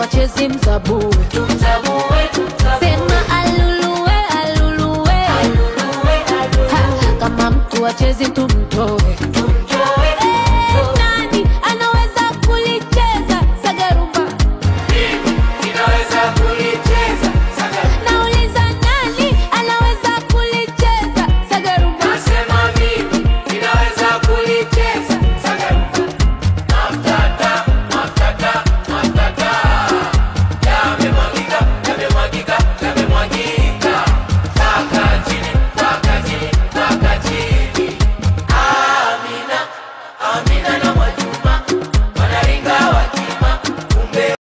wachezi mzabue. Sema aluluwe, aluluwe. Ha, kama mtu wachezi tumtoe.